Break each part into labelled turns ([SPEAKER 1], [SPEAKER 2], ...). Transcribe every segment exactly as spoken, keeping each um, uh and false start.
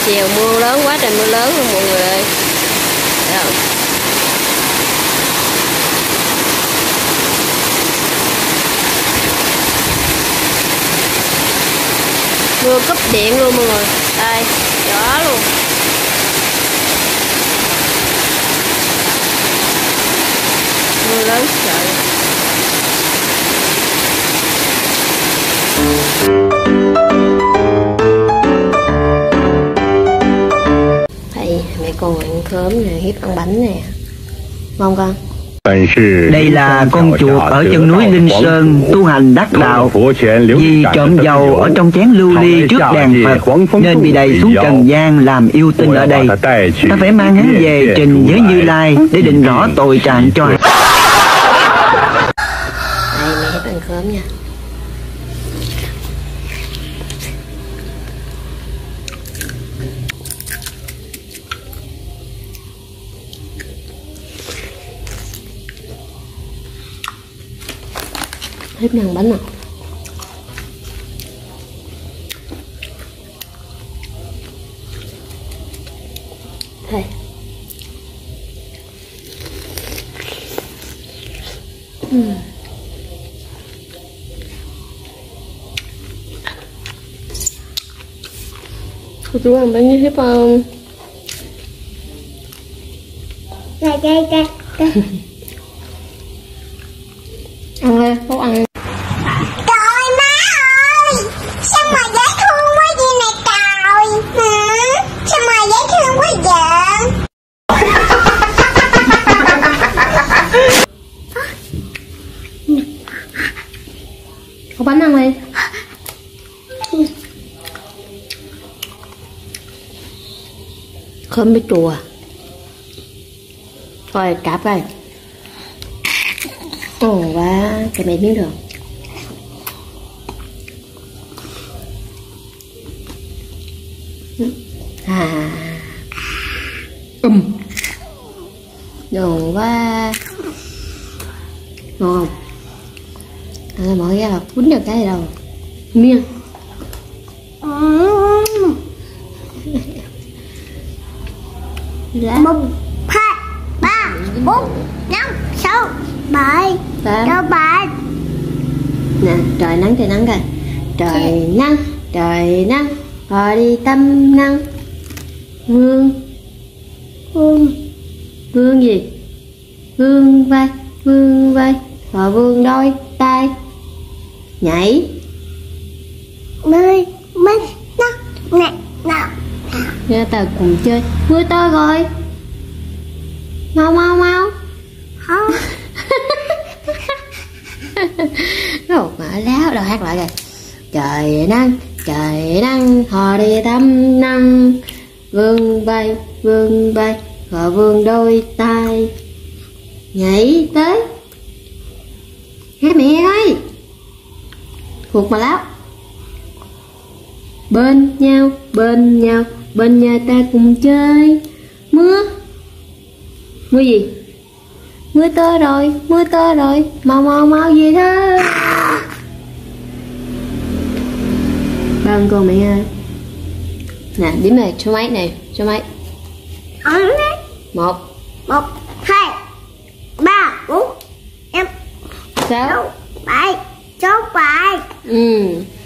[SPEAKER 1] Chiều mưa lớn quá trời, mưa lớn luôn mọi người ơi. Thấy không? Mưa cúp điện luôn mọi người. Đây, gió luôn. Mưa lớn trời. Thầy, mẹ con ăn cơm nè, hiếp ăn bánh nè. Ngon con?
[SPEAKER 2] Đây là con chuột ở chân núi Linh Sơn tu hành đắc đạo. Vì trộm dầu ở trong chén lưu ly trước đàn Phật nên bị đầy xuống trần gian làm yêu tinh ở đây. Ta phải mang hắn về trình với Như Lai để định rõ tội trạng cho.
[SPEAKER 1] Đây, mẹ hiếp ăn cơm nha. Hiếp ăn bánh nào. Đây. Uhm. Cô chú ăn bánh như hiếp không?
[SPEAKER 3] Đây, đây, đây, đây.
[SPEAKER 1] Ăn đi, không ăn.
[SPEAKER 3] Trời má ơi, sao mà dễ thương quá vậy nè trời. Hả? Sao mà dễ thương quá vậy?
[SPEAKER 1] Có bánh ăn đi. Khóm với chùa. Coi cạp coi. Ồ quá, cái mẹ miếng được. À. Um. Ngon quá. Ngon không? À, mọi người là quýnh được cái gì đâu. Miếng.
[SPEAKER 3] Một, hai, ba, bốn, năm, sáu, bảy, tám, bảy.
[SPEAKER 1] Nè, trời nắng trời nắng kìa. Trời nắng, trời nắng, họ đi tâm nắng. Vương, vương, vương gì? Vương vai, vương vai, họ vương đôi tay. Nhảy.
[SPEAKER 3] Mười, mấy, năm, nè, nào.
[SPEAKER 1] Nghe tao cùng chơi. Mưa to rồi. Mau mau mau.
[SPEAKER 3] Không.
[SPEAKER 1] Rồi mở láo đâu hát lại kìa. Trời nắng, trời nắng, họ đi thăm nắng. Vương bay, vương bay, họ vương đôi tay. Nhảy tới. Hát mẹ ơi. Thuộc mà láo. Bên nhau, bên nhau, bên nhà ta cùng chơi. Mưa. Mưa gì? Mưa to rồi, mưa to rồi, mau mau mau về thôi. Ba con mẹ ơi. Nè, điểm này, số mấy này, số mấy? Một.
[SPEAKER 3] Một, hai, ba, bốn, năm,
[SPEAKER 1] Sáu.
[SPEAKER 3] bảy, sáu, bảy.
[SPEAKER 1] Ừ.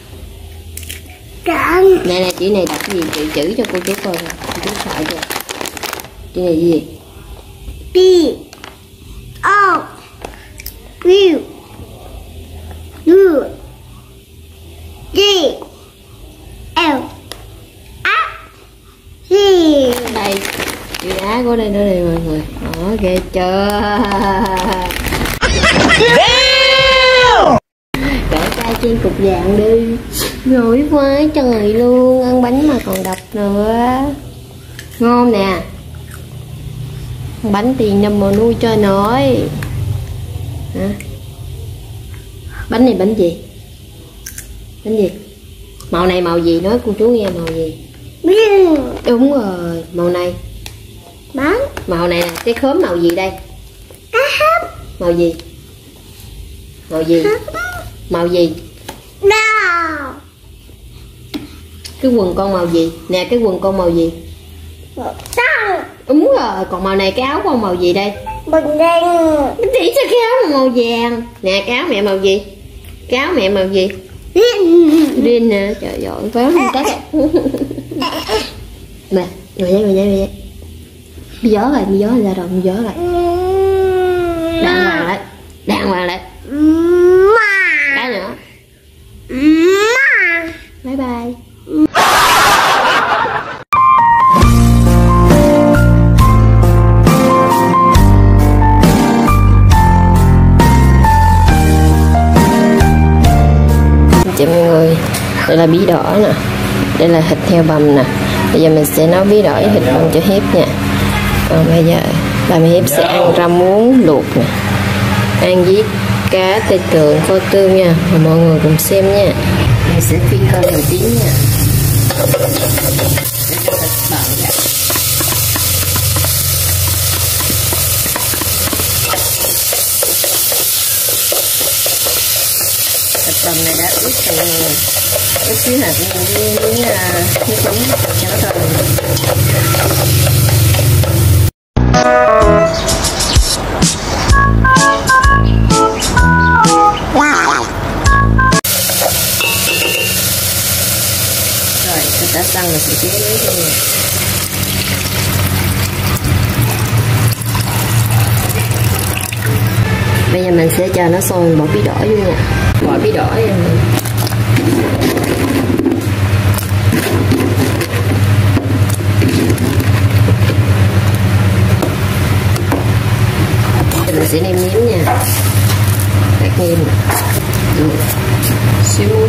[SPEAKER 3] Trận.
[SPEAKER 1] Nè nè, chữ này đọc cái gì? Chữ chữ cho cô chú coi nè. Cô chú sợ chưa? Chữ này gì?
[SPEAKER 3] B O W U D L A Z.
[SPEAKER 1] Đây, chữ á của đây nữa đây mọi người. Đó, ghê chưa? Kể ca trên cục vàng đi. Nổi quá trời luôn. Ăn bánh mà còn đập nữa. Ngon nè. Ăn bánh tiền nằm mà nuôi cho nổi. Hả? Bánh này bánh gì? Bánh gì? Màu này màu gì? Nói cô chú nghe màu gì? Đúng rồi, màu này.
[SPEAKER 3] Bánh.
[SPEAKER 1] Màu này là cái khóm màu gì đây?
[SPEAKER 3] Cá hấp.
[SPEAKER 1] Màu gì? Màu gì? Màu gì?
[SPEAKER 3] Đào.
[SPEAKER 1] Cái quần con màu gì? Nè cái quần con màu gì?
[SPEAKER 3] Màu xanh.
[SPEAKER 1] Đúng rồi, còn màu này cái áo con màu gì đây?
[SPEAKER 3] Màu đen.
[SPEAKER 1] Chỉ cho cái áo màu vàng. Nè cái áo mẹ màu gì? Cái áo mẹ màu gì? Green nè, trời ơi, phải không tắt. Nè, ngồi dậy, ngồi dậy, ngồi dậy. Bị gió rồi, bị gió ra rồi, bị gió rồi. Đàng hoàng lại, đàng hoàng lại. Cái nữa. Bye bye. Chào mọi người, đây là bí đỏ nè, đây là thịt heo bằm nè. Bây giờ mình sẽ nấu bí đỏ với thịt bằm cho Hiếp nha. Còn bây giờ bà mẹ Hiếp sẽ ăn rau muống luộc nè, ăn với cá tây tường kho tương nha. Và mọi người cùng xem nha. Mình sẽ phi cơm đầu tiên nha. Để cho thịt bằm nha. Thịt bằm này đã ướp thành ướp xíu hạt với nước mắm cho nó thơm. Rồi, đã xong rồi sẽ chế muối cho mình. Bây giờ mình sẽ cho nó sôi, bỏ bí đỏ vô nha. Bỏ bí đỏ vô mình. Mình sẽ nêm nếm nha. Hạt nêm, xíu muối.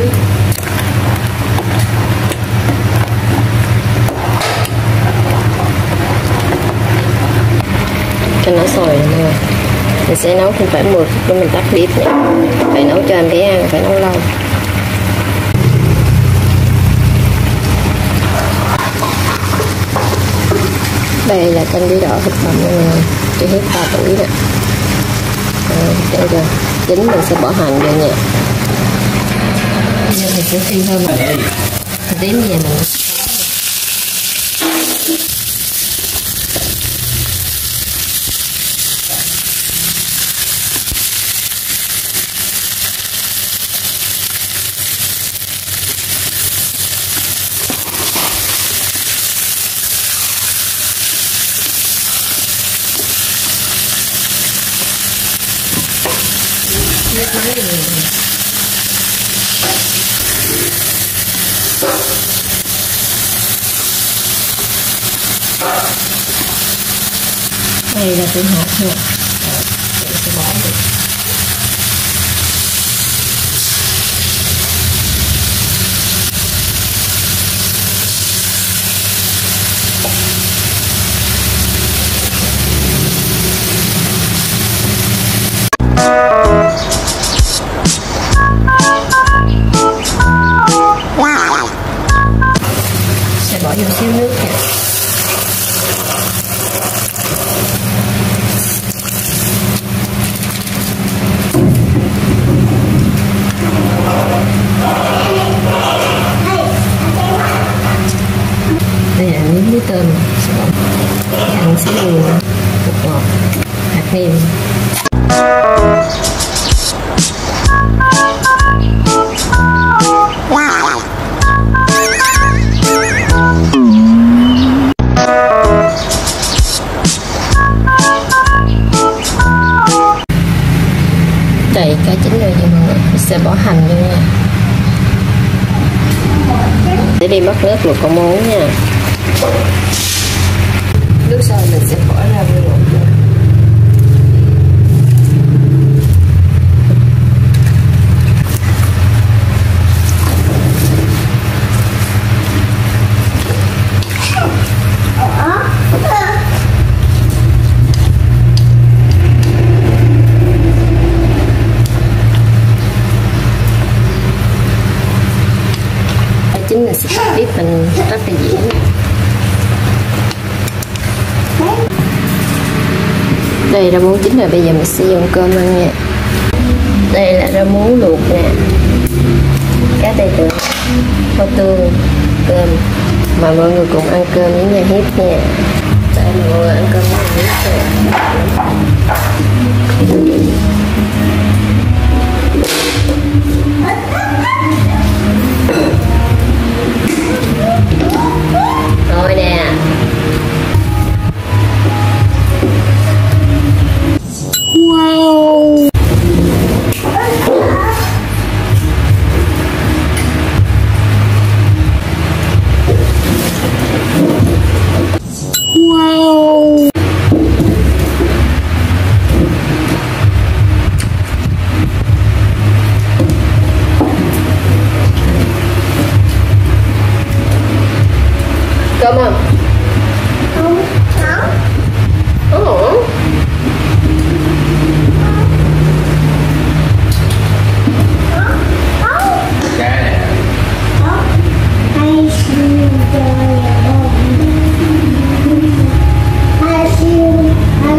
[SPEAKER 1] Cho nó sôi rồi. Mình sẽ nấu không phải mười phút để mình tắt bếp nha. Phải nấu cho em bé ăn, phải nấu lâu. Đây là canh bí đỏ thịt bằm cho Hiếp ba tuổi nè. Đây rồi, chín mình sẽ bỏ hành vô nha. Bây giờ mình sẽ phi hơn một tí về mình. Đây là tương hột nha. Mình sẽ bỏ đi. Sẽ bỏ vô xíu nước nha. Đây là miếng muối tôm, ăn xíu đường, bột ngọt, hạt nêm. Đây cá chín rồi nha mọi người, mình sẽ bỏ hành vô nha. Để đi mất nước luộc con muống nha. Nước sôi mình sẽ bỏ ra vô luộc nha. Chính là sẽ biết mình rất là dễ. Đây rau muống chín rồi, bây giờ mình sẽ dùng cơm ăn nha. Đây là rau muống luộc nè, cá tây tường. Kho tương, cơm. Mà mọi người cùng ăn cơm với nhà Hiếp nha. Để mọi người ăn cơm với nhà Hiếp. Rồi nè. Wow. Wow. Cơm không?
[SPEAKER 3] Không. Không.
[SPEAKER 1] Ồ.
[SPEAKER 3] I see the I see I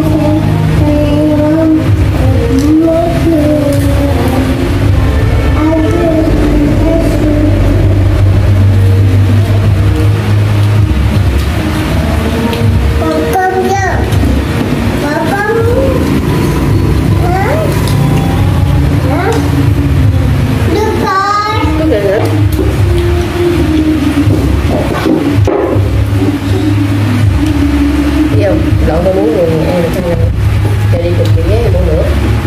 [SPEAKER 1] lộn tôi muốn người ăn được không? Cho đi chục ghế một nữa.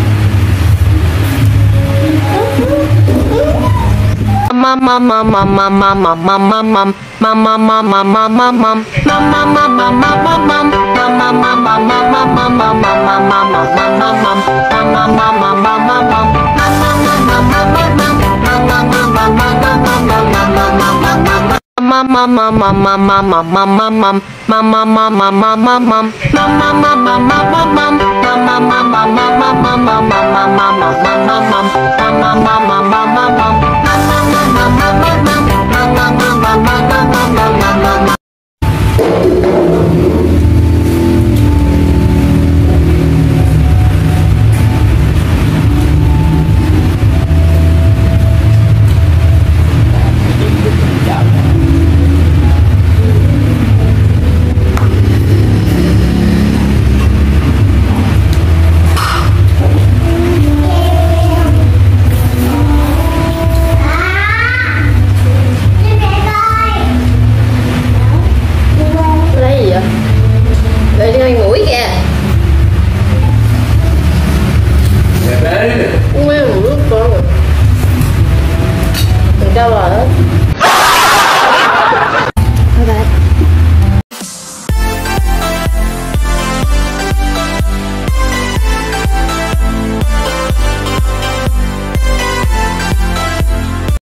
[SPEAKER 1] Mama mama mama mama mama mama mama mama mama mama mama mama mama mama